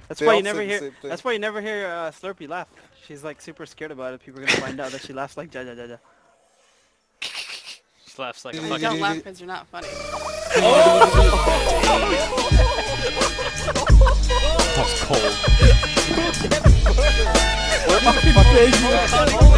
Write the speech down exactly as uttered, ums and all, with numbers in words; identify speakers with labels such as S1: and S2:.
S1: That's
S2: They
S1: why
S2: all
S1: you never
S2: say the
S1: hear.
S2: same thing.
S1: That's why you never hear uh, Slurpee laugh. She's like super scared about it. People are gonna find out that she laughs like ja ja ja ja.
S3: She laughs like a
S4: You
S3: fucking...
S4: don't laugh because you're not funny.
S5: That's cold.
S2: Where the fuck